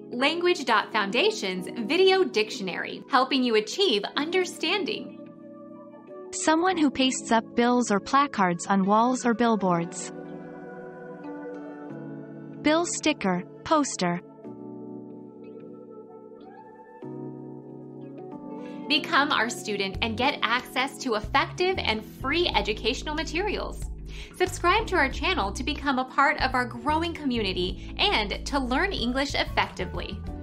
Language.Foundation's Video Dictionary, helping you achieve understanding. Someone who pastes up bills or placards on walls or billboards. Bill sticker, poster. Become our student and get access to effective and free educational materials. Subscribe to our channel to become a part of our growing community and to learn English effectively.